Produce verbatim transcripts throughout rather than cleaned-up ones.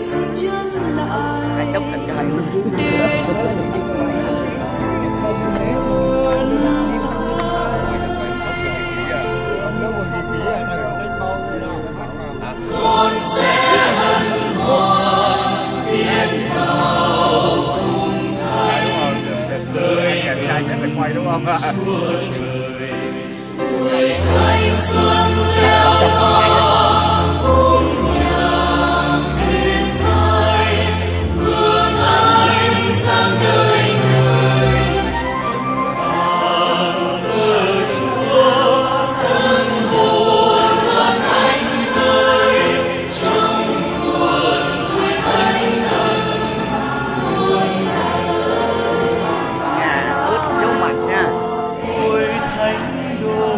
chân lại chốc cảnh cho anh con sẽ hân hoan tiến vào cùng thánh đời quay đúng không? Chúa trời tuổi thanh xuân gieo vàng cùng nhạc êm tai vương anh sang đời người an thờ Chúa ân hồn và thánh khơi trong nguồn vui thánh thần muôn nhà ướt vô mặt nha. ôi thánh đô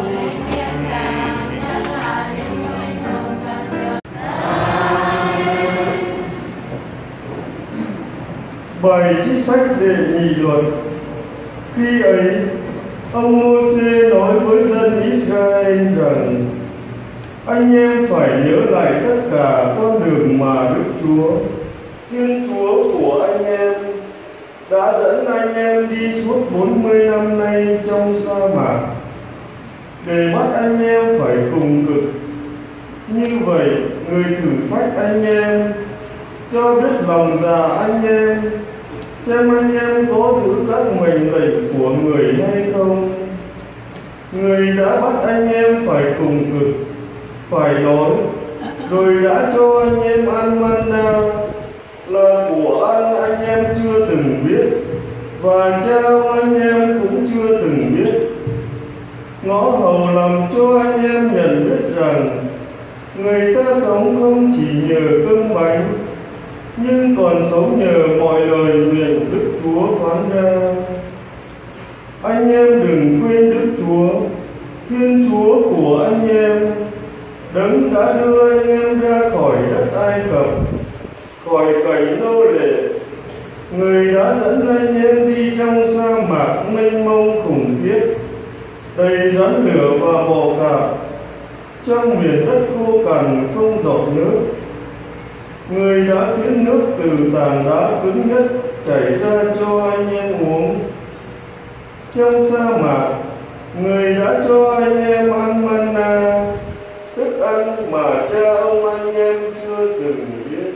Bài trích sách đệ nhị luật. Khi ấy, ông Mô-xê nói với dân Israel rằng: anh em phải nhớ lại tất cả con đường mà Đức Chúa, Thiên Chúa của anh em, đã dẫn anh em đi suốt bốn mươi năm nay trong sa mạc, để bắt anh em phải cùng cực. Như vậy, người thử thách anh em, cho biết lòng dạ anh em, xem anh em có giữ các mệnh lệnh của người hay không. Người đã bắt anh em phải cùng cực, phải đói, rồi đã cho anh em ăn manna, là của ăn anh em chưa từng biết, và trao anh em cũng chưa từng biết. Ngõ hầu làm cho anh em nhận biết rằng người ta sống không chỉ nhờ cơm bánh, nhưng còn sống nhờ mọi lời miệng Đức Chúa phán ra. Anh em đừng quên Đức Chúa, Thiên Chúa của anh em, Đấng đã đưa anh em ra khỏi đất Ai Cập, khỏi cảnh nô lệ. Người đã dẫn anh em đi trong sa mạc mênh mông khủng khiếp, đầy rắn lửa và bọ cạp, trong miền đất khô cằn không giọt nước. Người đã khiến nước từ tảng đá cứng nhất chảy ra cho anh em uống. Trong sa mạc, người đã cho anh em ăn manna, thức ăn mà cha ông anh em chưa từng biết.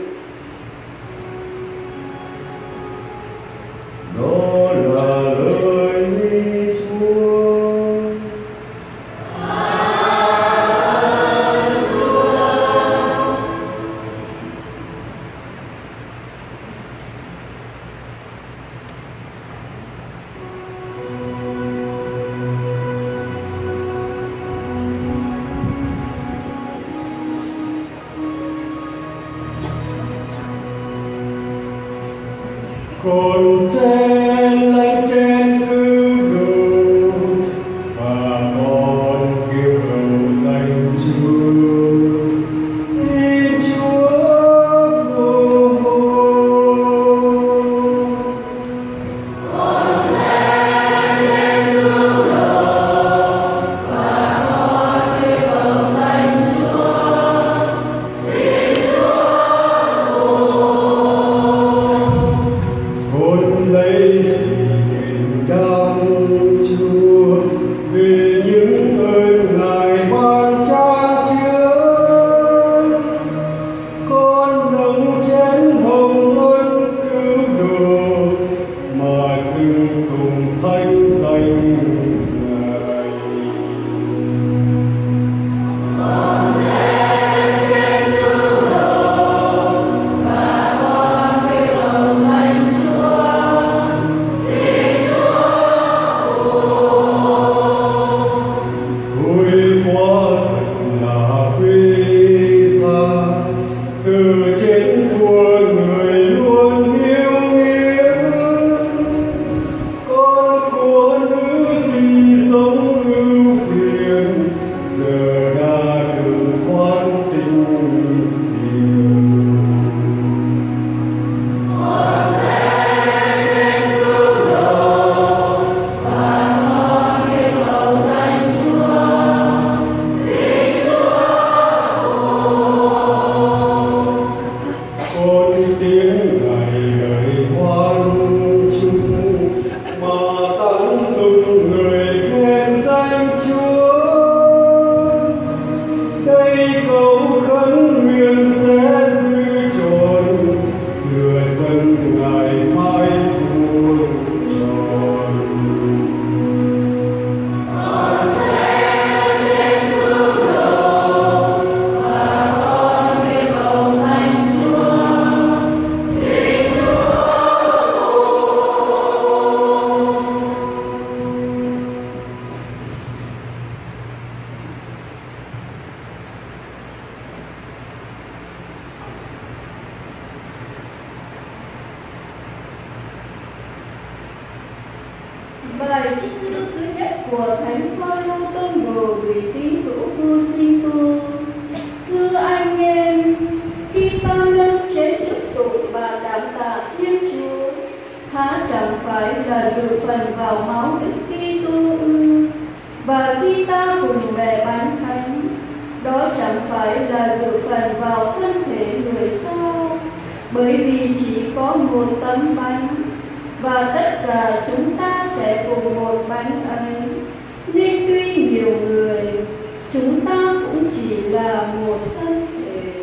Đó là lời Chúa. Con sẽ lánh trên cứ đồ và con kêu cầu danh Chúa. Xin Chúa phù hộ. Con sẽ lánh trên cứ đồ và con kêu cầu danh Chúa. Xin Chúa phù hộ. Con lấy tình cảm Chúa vì những ơn Ngài ban chan chứa. Con nâng chén hồng ân cứu độ mà xưng cùng thánh danh Ngài. Con sẽ trên cứu độ và con kêu cầu danh Chúa. Xin Chúa phù hộ. Ôi quá thật là quý giá, sự chết của người luôn yêu nghĩa. Con của nữ thì sống ưu phiền, giờ đã được khoan sinh siêu. Con sẽ trên cứu độ và con kêu cầu danh Chúa. Xin Chúa phù hộ. Con Bài trích nữ thứ nhất của Thánh Phaolô tông đồ gửi tín hữu Cô-xin-tô. Thưa anh em, khi ta nâng chén chúc tụng và cảm tạ Thiên Chúa, há chẳng phải là dự phần vào máu Đức Kitô ư? Và khi ta cùng bẻ bánh thánh, đó chẳng phải là dự phần vào thân thể người sao? Bởi vì chỉ có một tấm bánh, và tất cả chúng ta sẽ cùng một bánh ấy. Nên tuy nhiều người, chúng ta cũng chỉ là một thân thể.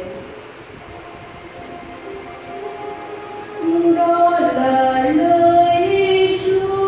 Đó là lời Chúa.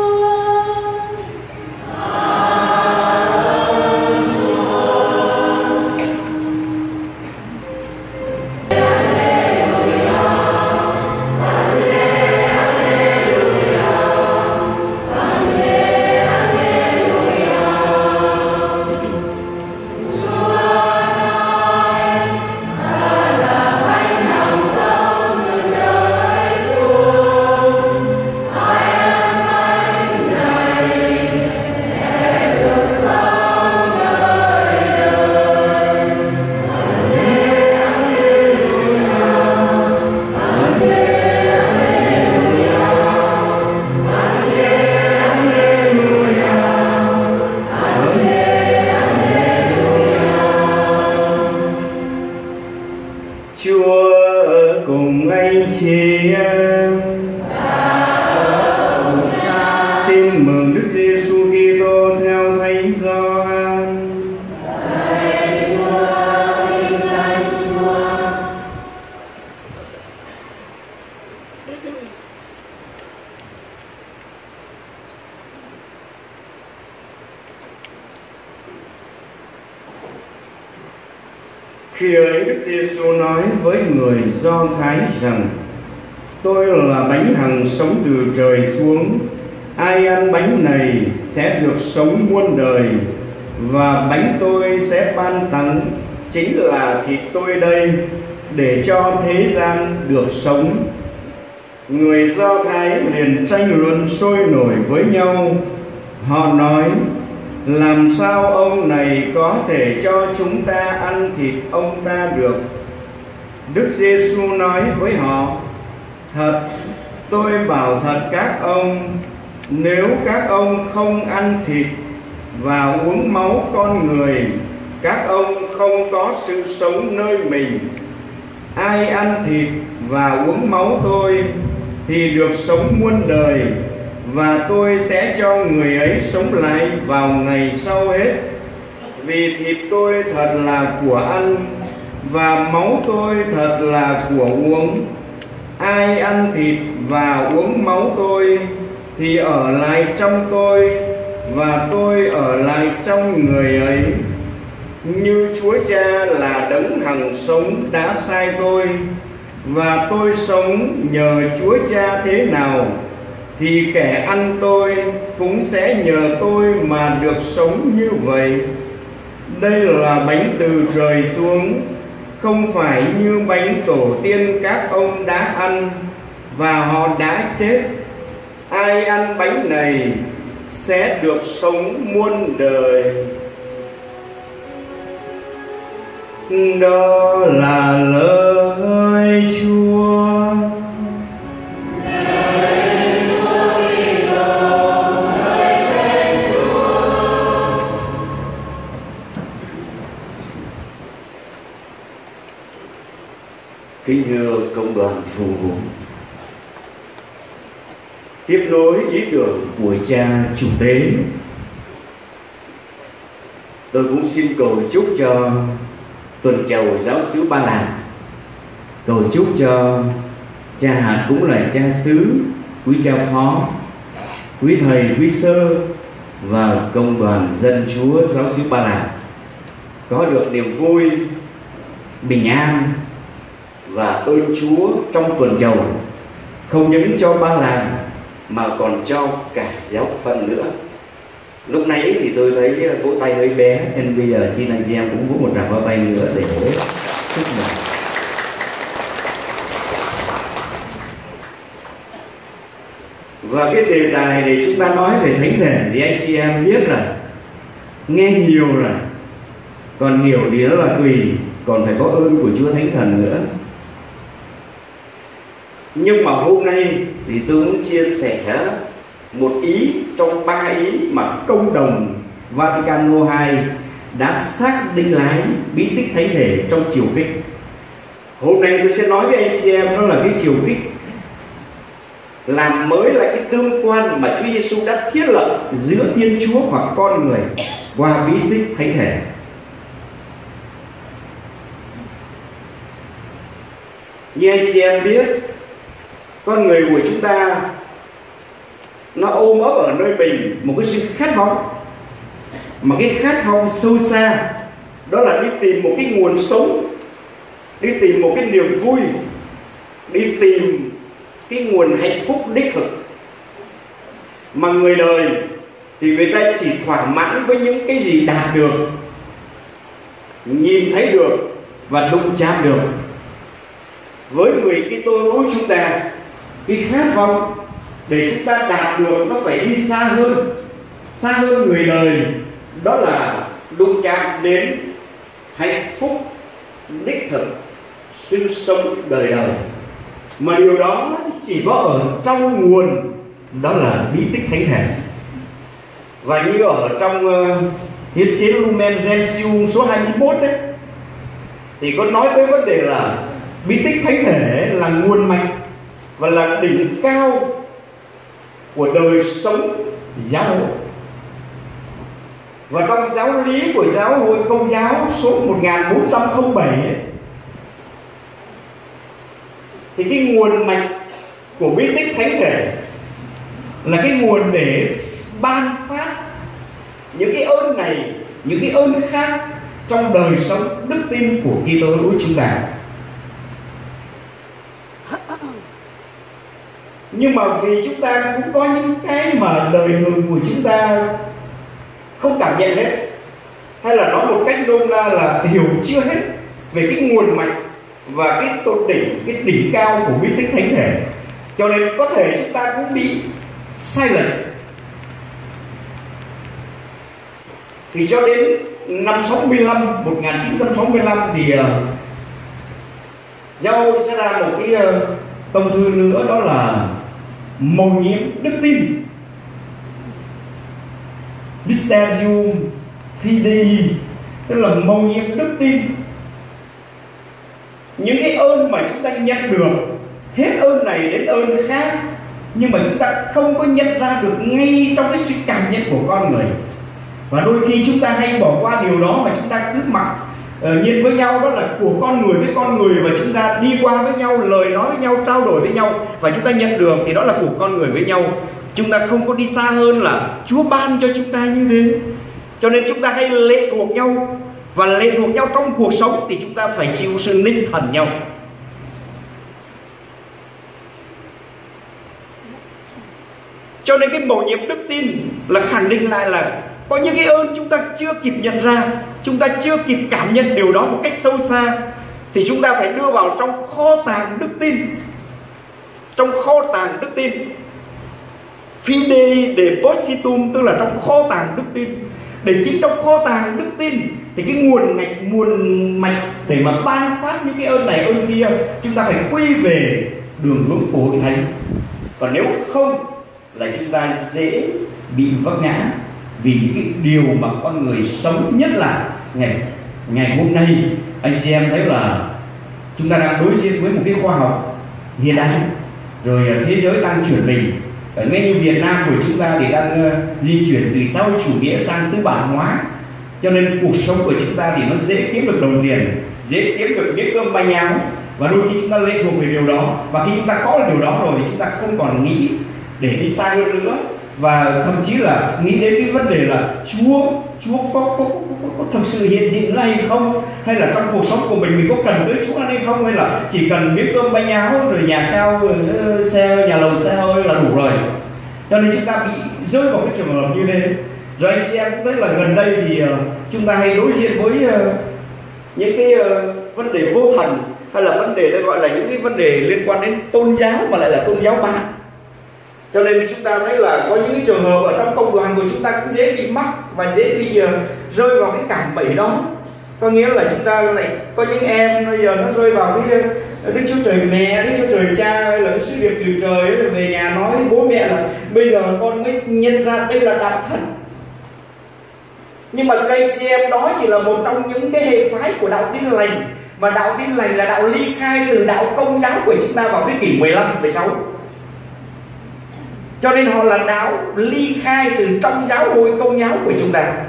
Khi ấy Đức Giêsu nói với người Do Thái rằng: Tôi là bánh hằng sống từ trời xuống. Ai ăn bánh này sẽ được sống muôn đời, và bánh tôi sẽ ban tặng chính là thịt tôi đây, để cho thế gian được sống. Người Do Thái liền tranh luận sôi nổi với nhau. Họ nói: làm sao ông này có thể cho chúng ta ăn thịt ông ta được? Đức Giêsu nói với họ: thật, tôi bảo thật các ông, nếu các ông không ăn thịt và uống máu con người, các ông không có sự sống nơi mình. Ai ăn thịt và uống máu tôi thì được sống muôn đời, và tôi sẽ cho người ấy sống lại vào ngày sau hết. Vì thịt tôi thật là của ăn, và máu tôi thật là của uống. Ai ăn thịt và uống máu tôi thì ở lại trong tôi, và tôi ở lại trong người ấy. Như Chúa Cha là đấng hằng sống đã sai tôi, và tôi sống nhờ Chúa Cha thế nào, thì kẻ ăn tôi cũng sẽ nhờ tôi mà được sống như vậy. Đây là bánh từ trời xuống, không phải như bánh tổ tiên các ông đã ăn và họ đã chết. Ai ăn bánh này sẽ được sống muôn đời. Đó là lời Chúa. Kính thưa công đoàn phù vụ, tiếp nối ý tưởng của cha chủ tế, tôi cũng xin cầu chúc cho tuần chầu giáo xứ Ba Lan, cầu chúc cho cha hạt cũng là cha xứ, quý cha phó, quý thầy, quý sơ và công đoàn dân Chúa giáo xứ Ba Lan có được niềm vui, bình an và ơn Chúa trong tuần chầu, không những cho Ba Lan mà còn cho cả giáo phận nữa. Lúc nãy thì tôi thấy vỗ tay hơi bé, nên bây giờ xin anh chị em cũng vỗ một tràng vào tay nữa để chúc mừng. Và cái đề tài để chúng ta nói về thánh thể thì anh chị em biết là nghe nhiều rồi, còn hiểu thì nó là tùy, còn phải có ơn của Chúa Thánh Thần nữa. Nhưng mà hôm nay thì tôi muốn chia sẻ một ý trong ba ý mà Công đồng Vatican hai đã xác định lại bí tích thánh thể trong chiều kích. Hôm nay tôi sẽ nói với anh chị em đó là cái chiều kích làm mới lại cái tương quan mà Chúa Giêsu đã thiết lập giữa Thiên Chúa và con người qua bí tích thánh thể. Như anh chị em biết, con người của chúng ta nó ôm ấp ở nơi mình một cái sự khát vọng, mà cái khát vọng sâu xa đó là đi tìm một cái nguồn sống, đi tìm một cái niềm vui, đi tìm cái nguồn hạnh phúc đích thực. Mà người đời thì người ta chỉ thỏa mãn với những cái gì đạt được, nhìn thấy được và đụng chạm được. Với người Kitô hữu chúng ta, cái khát vọng để chúng ta đạt được nó phải đi xa hơn, xa hơn người đời, đó là đụng chạm đến hạnh phúc đích thực, sinh sống đời đời. Mà điều đó chỉ có ở trong nguồn, đó là bí tích thánh thể. Và như ở trong uh, hiến chế Lumen Gentium số hai mươi mốt đấy, thì có nói tới vấn đề là bí tích thánh thể là nguồn mạch và là đỉnh cao của đời sống giáo hội. Và trong giáo lý của giáo hội Công giáo số một nghìn bốn trăm lẻ bảy ấy, thì cái nguồn mạch của bí tích thánh thể là cái nguồn để ban phát những cái ơn này, những cái ơn khác trong đời sống đức tin của Kitô hữu chúng ta. Nhưng mà vì chúng ta cũng có những cái mà đời thường của chúng ta không cảm nhận hết, hay là nói một cách nôm na là hiểu chưa hết về cái nguồn mạch và cái tột đỉnh, cái đỉnh cao của bí tích thánh thể, cho nên có thể chúng ta cũng bị sai lệch. Thì cho đến năm sáu mươi lăm, một nghìn chín trăm sáu mươi lăm thì uh, giáo hội sẽ ra một cái uh, tông thư nữa, đó là mầu nhiệm đức tin, Mysterium Fidei, tức là mầu nhiệm đức tin. Những cái ơn mà chúng ta nhận được, hết ơn này đến ơn khác, nhưng mà chúng ta không có nhận ra được ngay trong cái sự cảm nhận của con người. Và đôi khi chúng ta hay bỏ qua điều đó mà chúng ta cứ mặc uh, nhiên với nhau, đó là của con người với con người, và chúng ta đi qua với nhau, lời nói với nhau, trao đổi với nhau, và chúng ta nhận được thì đó là của con người với nhau. Chúng ta không có đi xa hơn là Chúa ban cho chúng ta như thế. Cho nên chúng ta hay lệ thuộc nhau, và lệ thuộc nhau trong cuộc sống thì chúng ta phải chịu sự ninh thần nhau. Cho nên cái mầu nhiệm đức tin là khẳng định lại là có những cái ơn chúng ta chưa kịp nhận ra, chúng ta chưa kịp cảm nhận điều đó một cách sâu xa, thì chúng ta phải đưa vào trong kho tàng đức tin. Trong kho tàng đức tin, Fidei Depositum, tức là trong kho tàng đức tin. Để chính trong kho tàng đức tin thì cái nguồn mạch, nguồn mạch để mà ban phát những cái ơn này ơn kia, chúng ta phải quy về đường hướng của Hội Thánh. Còn nếu không là chúng ta dễ bị vấp ngã, vì những cái điều mà con người sống, nhất là ngày ngày hôm nay anh chị em thấy là chúng ta đang đối diện với một cái khoa học hiện đại, rồi thế giới đang chuyển mình. Ngay như Việt Nam của chúng ta thì đang uh, di chuyển từ xã hội chủ nghĩa sang tư bản hóa, cho nên cuộc sống của chúng ta thì nó dễ kiếm được đồng tiền, dễ kiếm được miếng cơm manh áo, và đôi khi chúng ta lệ thuộc về điều đó. Và khi chúng ta có được điều đó rồi thì chúng ta không còn nghĩ để đi xa hơn nữa, và thậm chí là nghĩ đến cái vấn đề là Chúa Chúa có, có, có, có, có thực sự hiện diện ra hay không, hay là trong cuộc sống của mình mình có cần tới Chúa hay không, hay là chỉ cần miếng cơm bánh áo rồi nhà cao rồi xe nhà lầu xe hơi là đủ rồi. Cho nên chúng ta bị rơi vào cái trường hợp như thế. Rồi anh chị em cũng thấy là gần đây thì uh, chúng ta hay đối diện với uh, những cái uh, vấn đề vô thần, hay là vấn đề tôi gọi là những cái vấn đề liên quan đến tôn giáo mà lại là tôn giáo bạn. Cho nên chúng ta thấy là có những cái trường hợp ở trong công đoàn của chúng ta cũng dễ bị mắc và dễ bị uh, rơi vào cái cạm bẫy đó. Có nghĩa là chúng ta lại có những em bây giờ nó rơi vào cái Đức Chúa Trời mẹ, Đức Chúa Trời cha hay là cái sứ điệp từ trời ấy, về nhà nói với bố mẹ là bây giờ con mới nhận ra đây là đạo thật. Nhưng mà các anh chị em, đó chỉ là một trong những cái hệ phái của đạo Tin Lành, mà đạo Tin Lành là đạo ly khai từ đạo Công giáo của chúng ta vào thế kỷ mười lăm, mười sáu. Cho nên họ là đạo ly khai từ trong giáo hội Công giáo của chúng ta.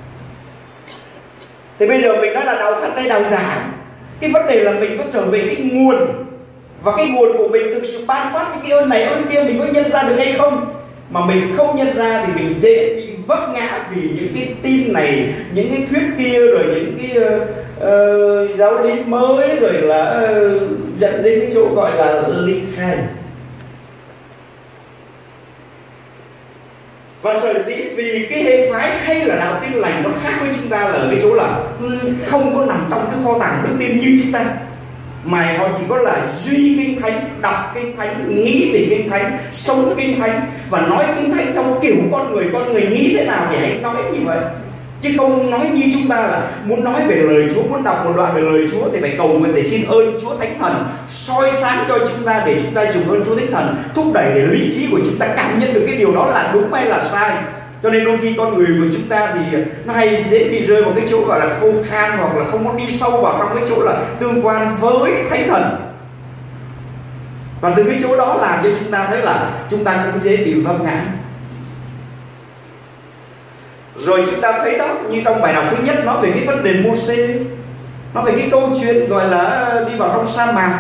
Thì bây giờ mình nói là đạo thật hay đạo giả, cái vấn đề là mình có trở về cái nguồn, và cái nguồn của mình thực sự ban phát cái ơn này ơn kia mình có nhân ra được hay không. Mà mình không nhận ra thì mình dễ bị vấp ngã vì những cái tin này, những cái thuyết kia, rồi những cái uh, uh, giáo lý mới, rồi là uh, dẫn đến cái chỗ gọi là ly khai. Và sở dĩ vì cái hệ phái hay là đạo Tin Lành nó khác với chúng ta là ở cái chỗ là không có nằm trong cái kho tàng đức tin như chúng ta, mà họ chỉ có là duy kinh thánh, đọc kinh thánh, nghĩ về kinh thánh, sống kinh thánh và nói kinh thánh trong kiểu con người. Con người nghĩ thế nào thì hãy nói như vậy, chứ không nói như chúng ta là muốn nói về lời Chúa, muốn đọc một đoạn về lời Chúa thì phải cầu nguyện để xin ơn Chúa Thánh Thần soi sáng cho chúng ta, để chúng ta dùng ơn Chúa Thánh Thần thúc đẩy để lý trí của chúng ta cảm nhận được cái điều đó là đúng hay là sai. Cho nên đôi khi con người của chúng ta thì nó hay dễ bị rơi vào cái chỗ gọi là khô khan, hoặc là không có đi sâu vào trong cái chỗ là tương quan với Thánh Thần. Và từ cái chỗ đó làm cho chúng ta thấy là chúng ta cũng dễ bị vấp ngã. Rồi chúng ta thấy đó, như trong bài đọc thứ nhất nói về cái vấn đề Mô-sê, nói về cái câu chuyện gọi là đi vào trong sa mạc,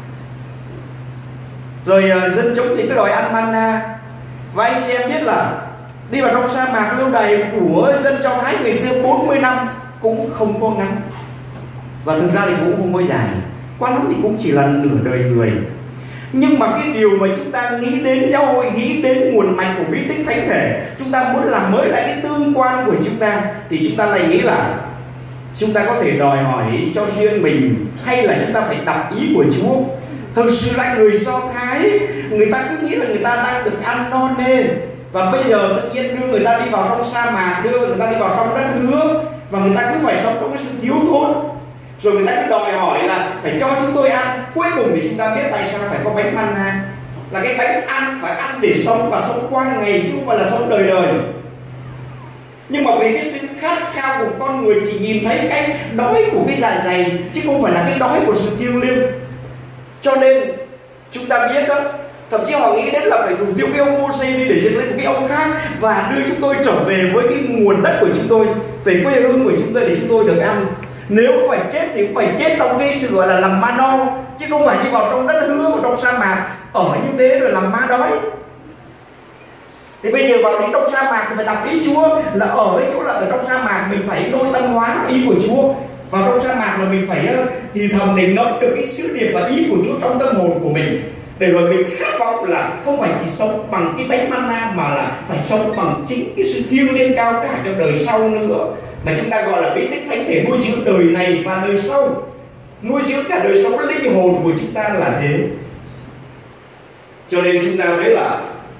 rồi uh, dân chúng thì cứ đòi ăn manna. Và anh chị em biết là đi vào trong sa mạc lâu đài của dân Do Thái ngày xưa bốn mươi năm cũng không có ngắn, và thực ra thì cũng không có dài, quá lắm thì cũng chỉ là nửa đời người. Nhưng mà cái điều mà chúng ta nghĩ đến giáo hội, nghĩ đến nguồn mạch của bí tích thánh thể, chúng ta muốn làm mới lại cái tương quan của chúng ta, thì chúng ta lại nghĩ là chúng ta có thể đòi hỏi cho riêng mình, hay là chúng ta phải đọc ý của Chúa. Thực sự là người Do Thái, người ta cứ nghĩ là người ta đang được ăn no nê, và bây giờ tự nhiên đưa người ta đi vào trong sa mạc, đưa người ta đi vào trong đất hứa, và người ta cứ phải sống trong cái sự thiếu thốn. Rồi người ta cứ đòi hỏi là phải cho chúng tôi ăn. Cuối cùng thì chúng ta biết tại sao phải có bánh manna, là cái bánh ăn phải ăn để sống và sống qua ngày, chứ không phải là sống đời đời. Nhưng mà vì cái sự khát khao của con người chỉ nhìn thấy cái đói của cái dạ dày, chứ không phải là cái đói của sự thiêng liêng. Cho nên chúng ta biết đó, thậm chí họ nghĩ đến là phải thủ tiêu cái ông Mô-sê đi để dựng lên một cái ông khác, và đưa chúng tôi trở về với cái nguồn đất của chúng tôi, về quê hương của chúng tôi để chúng tôi được ăn. Nếu phải chết thì cũng phải chết trong cái sự gọi là làm ma no, chứ không phải đi vào trong đất hứa, vào trong sa mạc ở như thế rồi làm ma đói. Thì bây giờ vào đi trong sa mạc thì phải đọc ý Chúa, là ở cái chỗ là ở trong sa mạc mình phải nội tâm hóa ý của Chúa. Vào trong sa mạc là mình phải thì thầm để ngẫm được cái sứ điệp và ý của Chúa trong tâm hồn của mình, để rồi mình khát vọng là không phải chỉ sống bằng cái bánh manna, mà là phải sống bằng chính cái sự thiêng liêng cao cả cho đời sau nữa, mà chúng ta gọi là bí tích thánh thể nuôi dưỡng đời này và đời sau, nuôi dưỡng cả đời sống linh hồn của chúng ta là thế. Cho nên chúng ta thấy là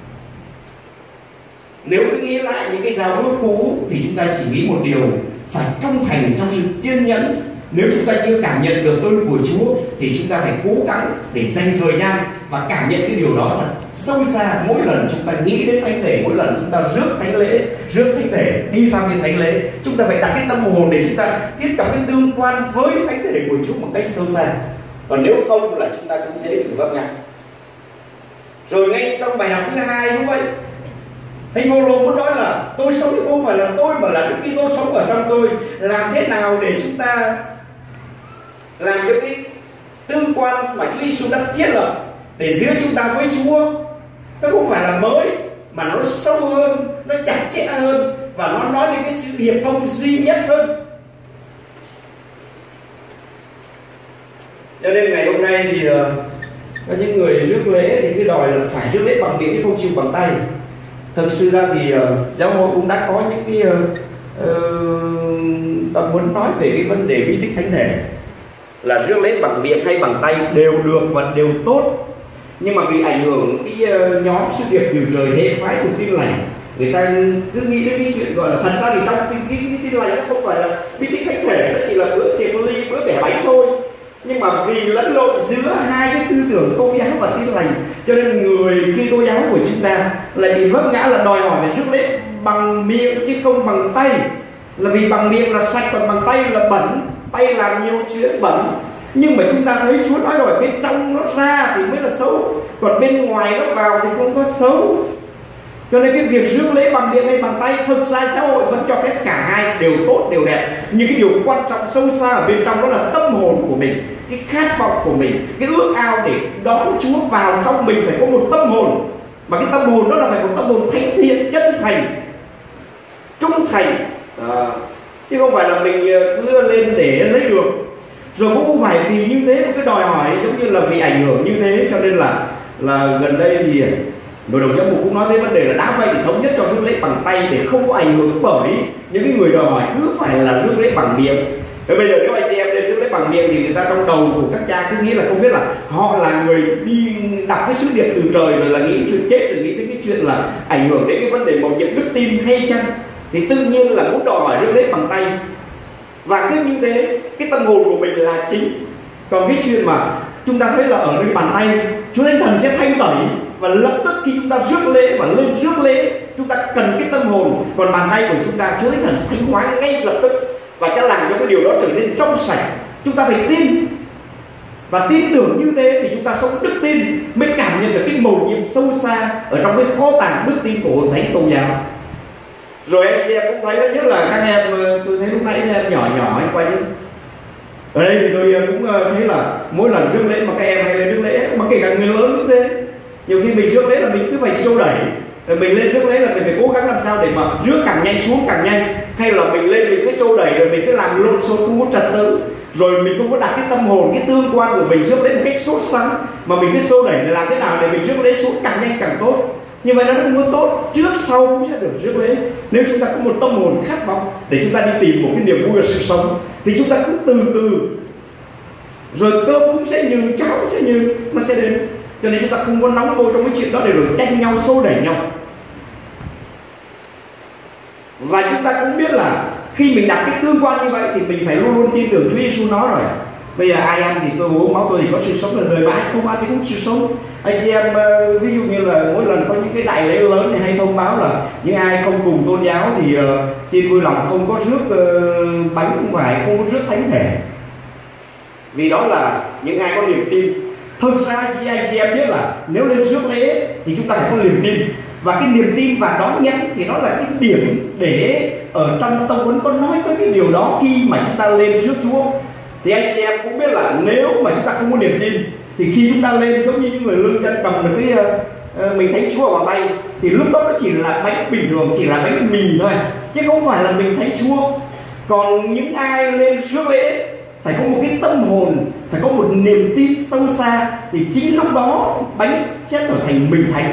nếu cứ nghĩ lại những cái giáo ước cũ thì chúng ta chỉ nghĩ một điều, phải trung thành trong sự kiên nhẫn. Nếu chúng ta chưa cảm nhận được ơn của Chúa thì chúng ta phải cố gắng để dành thời gian và cảm nhận cái điều đó thật sâu xa. Mỗi lần chúng ta nghĩ đến thánh thể, mỗi lần chúng ta rước thánh lễ, rước thánh thể, đi tham cái thánh lễ, chúng ta phải đặt cái tâm hồn để chúng ta thiết lập cái tương quan với thánh thể của Chúa một cách sâu xa. Còn nếu không là chúng ta cũng dễ bị vấp ngã. Rồi ngay trong bài học thứ hai cũng vậy, Thánh Phaolô muốn nói là tôi sống không phải là tôi mà là Đức Kitô sống ở trong tôi. Làm thế nào để chúng ta làm cho cái tương quan mà Chúa Giêsu đã thiết lập để giữa chúng ta với Chúa nó không phải là mới, mà nó sâu hơn, nó chặt chẽ hơn, và nó nói đến cái sự hiệp thông duy nhất hơn. Cho nên ngày hôm nay thì uh, có những người rước lễ thì cứ đòi là phải rước lễ bằng miệng chứ không chịu bằng tay. Thực sự ra thì uh, giáo hội cũng đã có những cái uh, uh, ta muốn nói về cái vấn đề bí tích thánh thể, là rước lễ bằng miệng hay bằng tay đều được và đều tốt. nhưng mà vì ảnh hưởng cái uh, nhóm sự việc điều trời hệ phái của Tin Lành, người ta cứ nghĩ đến cái chuyện gọi là thật ra thì trong cái, cái, cái Tin Lành nó không phải là bí tích thánh thể, nó chỉ là bữa tiệc ly, bữa bẻ bánh thôi. Nhưng mà vì lẫn lộn giữa hai cái tư tưởng Tô giáo và Tin Lành, cho nên người Kitô giáo của chúng ta lại bị vấp ngã là đòi hỏi phải rước lễ bằng miệng chứ không bằng tay. Là vì bằng miệng là sạch, còn bằng tay là bẩn, tay làm nhiều chuyện bẩn. Nhưng mà chúng ta thấy Chúa nói rồi, bên trong nó ra thì mới là xấu, còn bên ngoài nó vào thì không có xấu. Cho nên cái việc rước lễ bằng miệng hay bằng tay, thực ra xã hội vẫn cho phép cả hai đều tốt, đều đẹp. Nhưng cái điều quan trọng sâu xa ở bên trong đó là tâm hồn của mình, cái khát vọng của mình, cái ước ao để đón Chúa vào trong mình phải có một tâm hồn. Mà cái tâm hồn đó là phải một tâm hồn thánh thiện, chân thành, trung thành, à, chứ không phải là mình cứ lên để lấy được. Rồi cũng không phải vì như thế mà cứ đòi hỏi giống như là vì ảnh hưởng như thế, cho nên là là gần đây thì Nội đồng giám mục cũng nói tới vấn đề là đá vay thì thống nhất cho rước lễ bằng tay để không có ảnh hưởng bởi những cái người đòi hỏi cứ phải là rước lễ bằng miệng. Và bây giờ nếu anh chị em lên rước lễ bằng miệng thì người ta trong đầu của các cha cứ nghĩ là không biết là họ là người đi đọc cái sứ điệp từ trời rồi là nghĩ chuyện chết, rồi nghĩ đến cái chuyện là ảnh hưởng đến cái vấn đề mầu nhiệm đức tin hay chăng, thì tự nhiên là muốn đòi hỏi rước lễ bằng tay. Và cứ như thế cái tâm hồn của mình là chính. Còn cái chuyện mà chúng ta thấy là ở nơi bàn tay Chúa Thánh Thần sẽ thanh tẩy, và lập tức khi chúng ta rước lễ và lên rước lễ chúng ta cần cái tâm hồn. Còn bàn tay của chúng ta Chúa Thánh Thần thanh hóa ngay lập tức và sẽ làm cho cái điều đó trở nên trong sạch. Chúng ta phải tin, và tin tưởng như thế thì chúng ta sống đức tin mới cảm nhận được cái mầu nhiệm sâu xa ở trong cái kho tàng đức tin của Thánh Tô giáo. Rồi anh chị em cũng thấy đó, nhất là các em, tôi thấy lúc nãy em nhỏ nhỏ anh quay ở đây thì tôi cũng thấy là mỗi lần rước lễ mà các em hay lên rước lễ, mà kể cả người lớn cũng thế, nhiều khi mình rước lễ là mình cứ phải xô đẩy, rồi mình lên rước lễ là mình phải cố gắng làm sao để mà rước càng nhanh xuống càng nhanh, hay là mình lên mình cứ xô đẩy rồi mình cứ làm lộn xộn không có trật tự, rồi mình không có đặt cái tâm hồn, cái tương quan của mình rước lễ một cách sốt sắng, mà mình cứ xô đẩy để làm thế nào để mình rước lễ xuống càng nhanh càng tốt. Như vậy nó không có tốt, trước sau cũng sẽ được rước lễ. Nếu chúng ta có một tâm hồn khát vọng để chúng ta đi tìm một cái niềm vui ở sự sống, thì chúng ta cứ từ từ, rồi cơm cũng sẽ như, cháo cũng sẽ như, nó sẽ đến. Cho nên chúng ta không có nóng vội trong cái chuyện đó để rồi tranh nhau, xô đẩy nhau. Và chúng ta cũng biết là khi mình đặt cái tương quan như vậy thì mình phải luôn luôn tin tưởng Chúa Giêsu nói rồi. Bây giờ ai ăn thì tôi uống máu tôi thì có sự sống là đời mãi, không ăn thì cũng sự sống. Anh chị em ví dụ như là mỗi lần có những cái đại lễ lớn thì hay thông báo là những ai không cùng tôn giáo thì uh, xin vui lòng không có rước uh, bánh không phải, không có rước thánh thể. Vì đó là những ai có niềm tin. Thực ra chị anh chị em biết là nếu lên rước lễ thì chúng ta phải có niềm tin, và cái niềm tin và đón nhận thì đó là cái điểm để ở trong tông huấn có nói tới cái điều đó khi mà chúng ta lên rước Chúa. Thì anh chị em cũng biết là nếu mà chúng ta không có niềm tin thì khi chúng ta lên giống như những người lương dân cầm được cái uh, mình thấy Chúa vào tay thì lúc đó nó chỉ là bánh bình thường, chỉ là bánh mì thôi, chứ không phải là mình thấy Chúa. Còn những ai lên rước lễ phải có một cái tâm hồn, phải có một niềm tin sâu xa, thì chính lúc đó bánh sẽ trở thành mình thánh.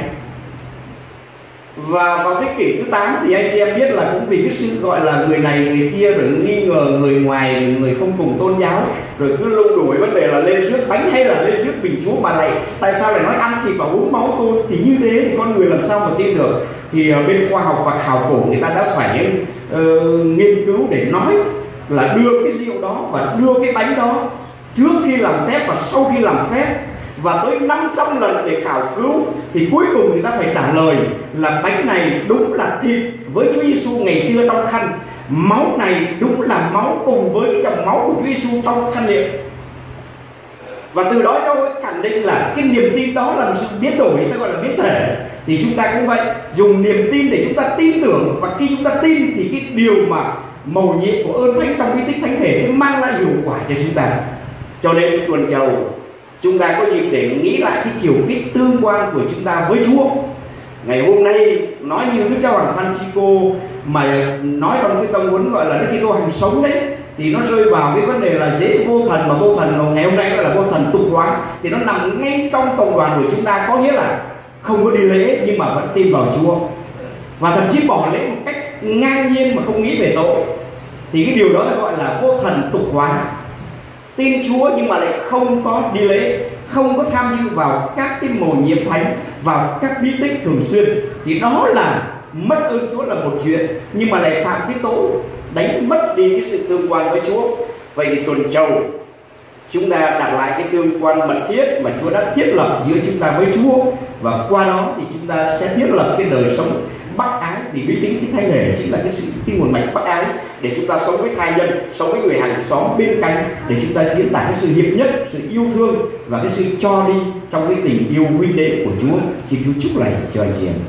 Và vào thế kỷ thứ tám thì anh chị em biết là cũng vì cái sự gọi là người này người kia, rồi nghi ngờ người ngoài, người không cùng tôn giáo, rồi cứ lung đuổi vấn đề là lên rước bánh hay là lên rước bình Chúa, mà lại tại sao lại nói ăn thịt và uống máu tôi, thì như thế thì con người làm sao mà tin được. Thì bên khoa học và khảo cổ người ta đã phải uh, nghiên cứu để nói là đưa cái rượu đó và đưa cái bánh đó trước khi làm phép và sau khi làm phép, và tới năm trăm lần để khảo cứu, thì cuối cùng người ta phải trả lời là bánh này đúng là thịt với Chúa Giêsu ngày xưa trong khăn, máu này đúng là máu cùng với cái dòng máu của Chúa Giêsu trong khăn liệm. Và từ đó cháu khẳng định là cái niềm tin đó là một sự biến đổi, người ta gọi là biến thể. Thì chúng ta cũng vậy, dùng niềm tin để chúng ta tin tưởng, và khi chúng ta tin thì cái điều mà mầu nhiệm của ơn thánh trong bí tích thánh thể sẽ mang lại hiệu quả cho chúng ta. Cho nên tuần trầu chúng ta có dịp để nghĩ lại cái chiều kích tương quan của chúng ta với Chúa. Ngày hôm nay nói như Đức Giáo Hoàng Francisco mà nói trong cái tông huấn gọi là Đức Kitô hành sống đấy, thì nó rơi vào cái vấn đề là dễ vô thần, mà vô thần ngày hôm nay gọi là vô thần tục hóa, thì nó nằm ngay trong cộng đoàn của chúng ta, có nghĩa là không có đi lễ nhưng mà vẫn tin vào Chúa, và thậm chí bỏ lễ một cách ngang nhiên mà không nghĩ về tội. Thì cái điều đó là gọi là vô thần tục hóa, tin Chúa nhưng mà lại không có đi lễ, không có tham dự vào các cái mầu nhiệm thánh, vào các bí tích thường xuyên, thì đó là mất ơn Chúa là một chuyện, nhưng mà lại phạm cái tội đánh mất đi cái sự tương quan với Chúa. Vậy thì tuần trầu chúng ta đặt lại cái tương quan mật thiết mà Chúa đã thiết lập giữa chúng ta với Chúa, và qua đó thì chúng ta sẽ thiết lập cái đời sống bác ái. Vì bí tính cái thánh thể chính là cái sự cái nguồn mạch bác ái để chúng ta sống với thai nhân, sống với người hàng xóm bên cạnh, để chúng ta diễn tả cái sự hiệp nhất, sự yêu thương và cái sự cho đi trong cái tình yêu huynh đệ của Chúa. Xin Chúa chúc lành cho anh chị em.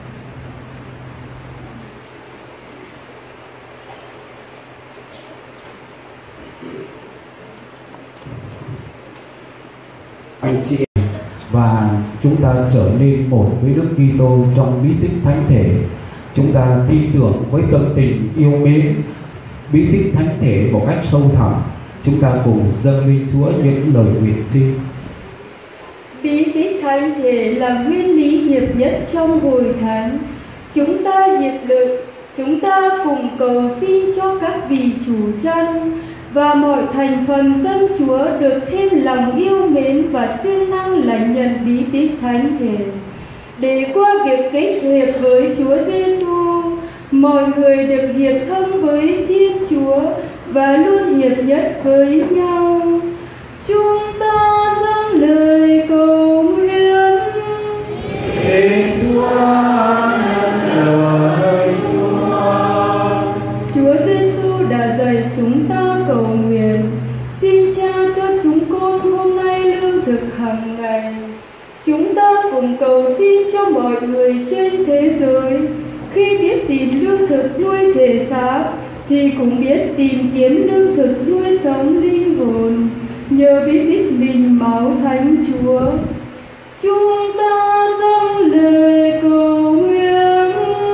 Anh chị em, và chúng ta trở nên một với Đức Kitô trong bí tích thánh thể. Chúng ta tin tưởng với tâm tình yêu mến bí tích thánh thể một cách sâu thẳm. Chúng ta cùng dâng lên Chúa những lời nguyện xin. Bí tích thánh thể là nguyên lý hiệp nhất trong hội thánh. Chúng ta hiệp lực, chúng ta cùng cầu xin cho các vị chủ chân và mọi thành phần dân Chúa được thêm lòng yêu mến và siêng năng lãnh nhận bí tích thánh thể, để qua việc kết hiệp với Chúa Giêsu, mọi người được hiệp thông với Thiên Chúa và luôn hiệp nhất với nhau. Chúng ta dâng lời cầu nguyện. Xin Chúa nhận lời Chúa. Chúa Giêsu đã dạy chúng ta cầu nguyện: xin Cha cho chúng con hôm nay lương thực hàng ngày. Chúng ta cùng cầu xin cho mọi người trên thế giới, khi biết tìm lương thực nuôi thể xác thì cũng biết tìm kiếm lương thực nuôi sống linh hồn, nhờ bí tích mình máu Thánh Chúa. Chúng ta dâng lời cầu nguyện.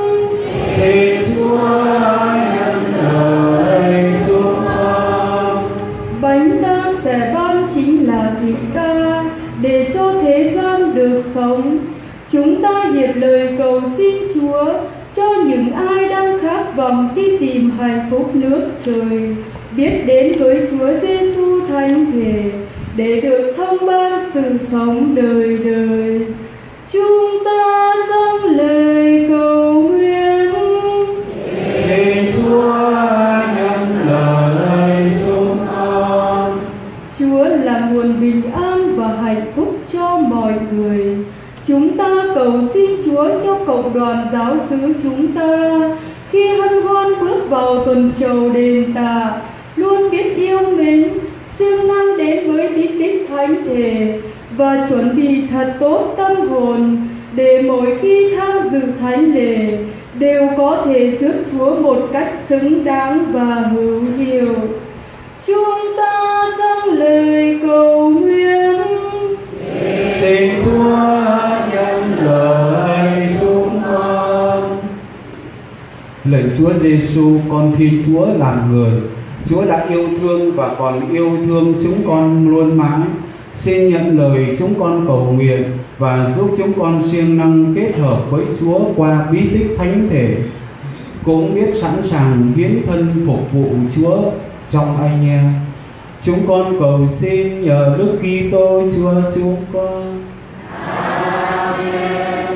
Xin Chúa nhận lời chúng con. Bánh ta sẽ ban chính là thịt ta, để cho thế gian được sống. Chúng ta hiệp lời cầu xin Chúa cho những ai đang khát vọng đi tìm hạnh phúc nước trời, biết đến với Chúa Giêsu thánh thể, để được thông ban sự sống đời đời. Chúng ta dâng lời cầu nguyện. Xin Chúa nhận lời chúng con. Chúa là nguồn bình an và hạnh phúc cho mọi người. Chúng ta cầu xin Chúa cho cộng đoàn giáo xứ chúng ta, khi hân hoan bước vào tuần trầu đền tạ, luôn biết yêu mến, siêng năng đến với bí tích thánh thể và chuẩn bị thật tốt tâm hồn, để mỗi khi tham dự thánh lễ đều có thể rước Chúa một cách xứng đáng và hữu hiệu. Chúng ta dâng lời cầu nguyện. Xin Chúa nhận lời chúng con. Lạy Chúa Giêsu, con Thiên Chúa làm người, Chúa đã yêu thương và còn yêu thương chúng con luôn mãi. Xin nhận lời chúng con cầu nguyện và giúp chúng con siêng năng kết hợp với Chúa qua bí tích thánh thể, cũng biết sẵn sàng hiến thân phục vụ Chúa trong anh em. Chúng con cầu xin nhờ Đức Kitô Chúa chúng con. Amen.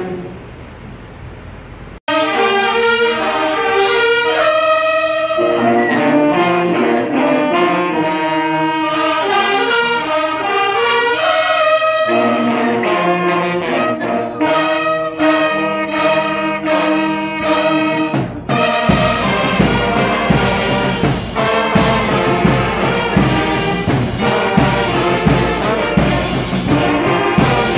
Hãy subscribe cho kênh Ghiền Mì Gõ để không bỏ lỡ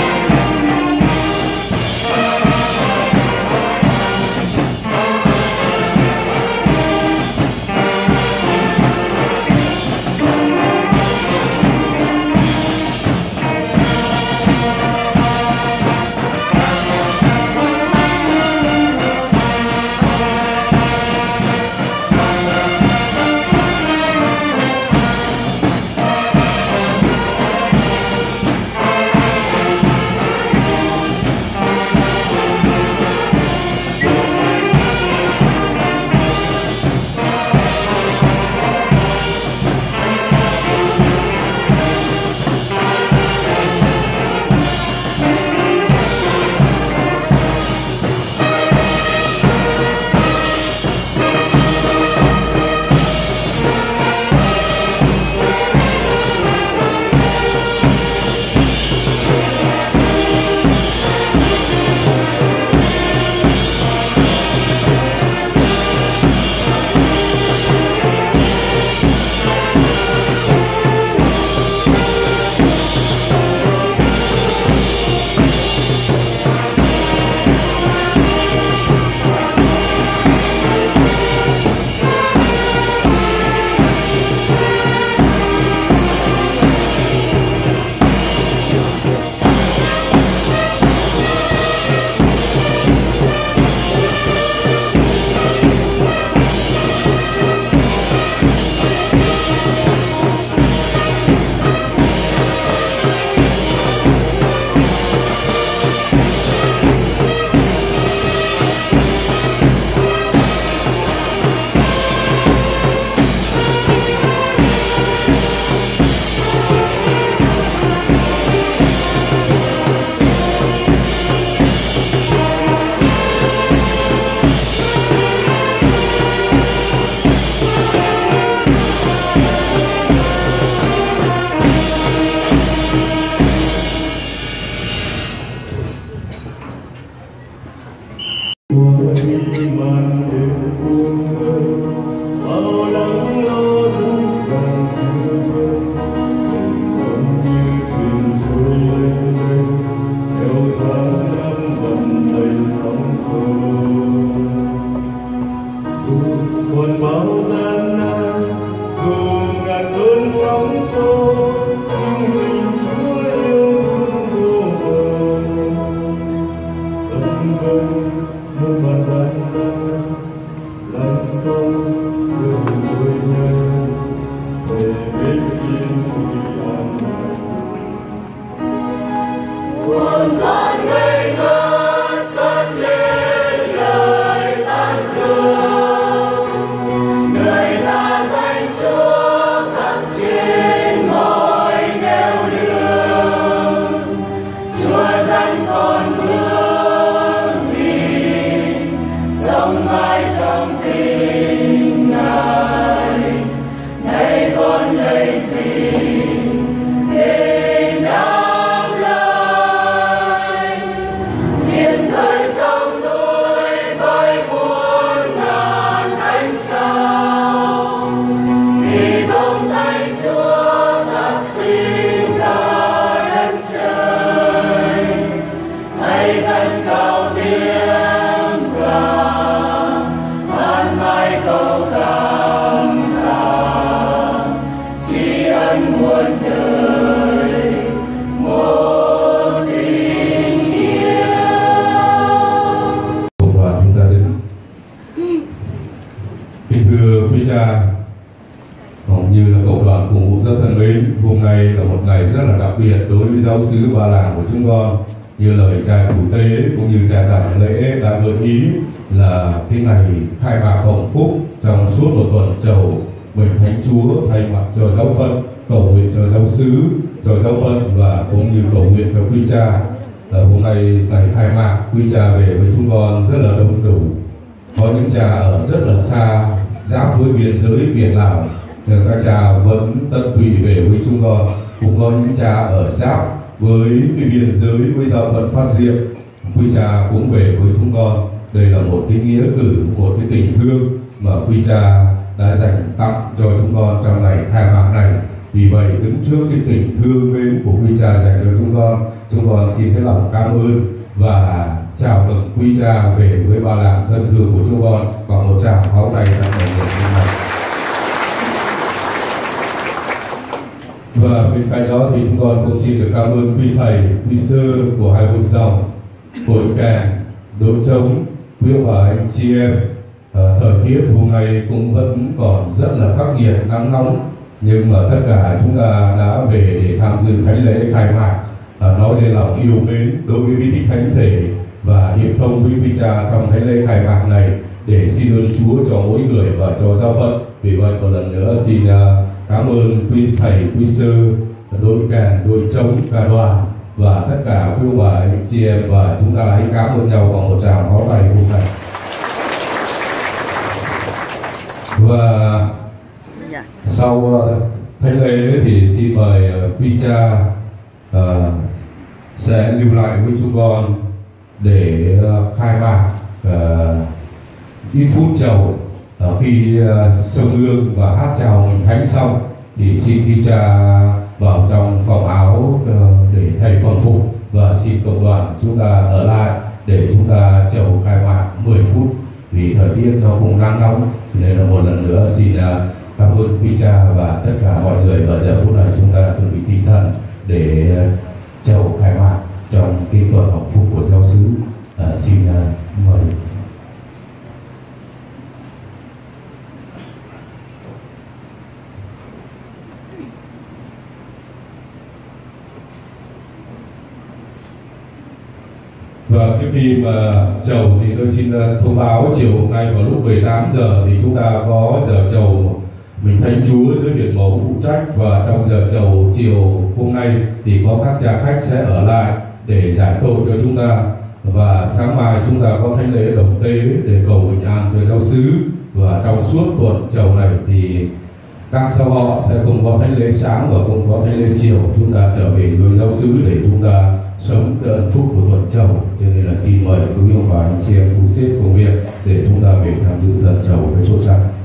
Giáo xứ Ba Làng của chúng con, như lời cha chủ tế cũng như cha giảng lễ đã gợi ý là cái ngày khai mạc hồng phúc trong suốt một tuần trầu, mình Thánh Chúa thay mặt cho giáo phận cầu nguyện cho giáo xứ, cho giáo phận và cũng như cầu nguyện cho quý cha. Là hôm nay ngày khai mạc, quý cha về với chúng con rất là đông đủ, có những cha ở rất là xa giáp với biên giới Việt Lào, nhưng các cha vẫn tận tụy về với chúng con. Cũng có những cha ở giáp với cái biên giới với giáo phận Phát Diệm, quý cha cũng về với chúng con. Đây là một cái nghĩa cử, một cái tình thương mà quý cha đã dành tặng cho chúng con trong ngày khai mạc này. Vì vậy đứng trước cái tình thương mến của quý cha dành cho chúng con, chúng con xin hết lòng cảm ơn và chào mừng quý cha về với Ba Làng thân thương của chúng con bằng một tràng pháo tay tại ngày hôm nay. Và bên cạnh đó thì chúng con cũng xin được cảm ơn quý thầy, quý sơ của hai hội dòng, hội kèn, đội trống, quý ông bà anh chị em. À, thời tiết hôm nay cũng vẫn còn rất là khắc nghiệt, nắng nóng, nhưng mà tất cả chúng ta đã về để tham dự thánh lễ khai mạc, à, nói lên lòng yêu mến đối với vị thánh thể và hiệp thông với quý cha trong thánh lễ khai mạc này để xin ơn Chúa cho mỗi người và cho giáo phận. Vì vậy một lần nữa xin uh, cảm ơn quý thầy, quý sư, đội kèn, đội trống, cả đoàn và tất cả quý ông bà anh chị em, và chúng ta hãy cảm ơn nhau bằng một tràng pháo tay hôm nay. Và sau uh, thánh lễ thì xin mời uh, quý cha uh, sẽ lưu lại với chúng con để uh, khai mạc uh, ít phút chầu. Uh, khi uh, sông hương và hát chào mình thánh xong thì xin quý cha vào trong phòng áo uh, để thầy phòng phục, và xin cộng đoàn chúng ta ở lại để chúng ta chầu khai mạc mười phút. Vì thời tiết nó cũng nắng nóng nên là một lần nữa xin uh, cảm ơn quý cha và tất cả mọi người. Và giờ phút này chúng ta chuẩn bị tinh thần để uh, chầu khai mạc trong cái tuần hồng phúc của giáo xứ. Uh, xin uh, mời. Và trước khi mà chầu thì tôi xin thông báo chiều hôm nay vào lúc mười tám giờ thì chúng ta có giờ chầu mình Thánh Chúa dưới hiển mẫu phụ trách, và trong giờ chầu chiều hôm nay thì có các cha khách sẽ ở lại để giải tội cho chúng ta. Và sáng mai chúng ta có thánh lễ đồng tế để cầu bình an cho giáo xứ. Và trong suốt tuần chầu này thì các giáo họ sẽ cùng có thánh lễ sáng và cùng có thánh lễ chiều. Chúng ta trở về với giáo xứ để chúng ta sống cái ân phúc của tuần chầu. Cho nên là xin mời quý ông bà anh chị em thu xếp công việc để chúng ta về tham dự tuần chầu với chỗ sáng.